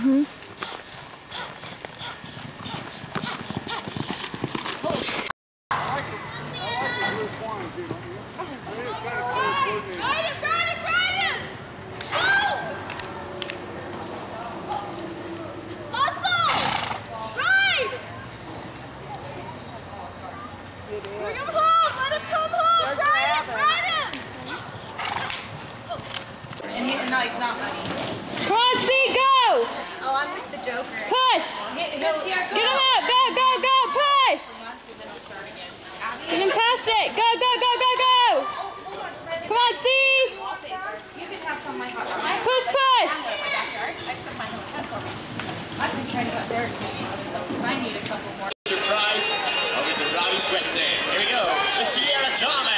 Mm-hmm. Not money. Come on, C, go! Oh, I'm with the Joker. Push! Get him out! Go, go, go! Push! Get him past it! Go, go, go, go, go! Come on, C! You can have some of my hot dogs. Push, push! I've been trying to cut theirs because I need a couple more. Surprise over to Robbie Sweat's there. Here we go. It's Sierra Thomas.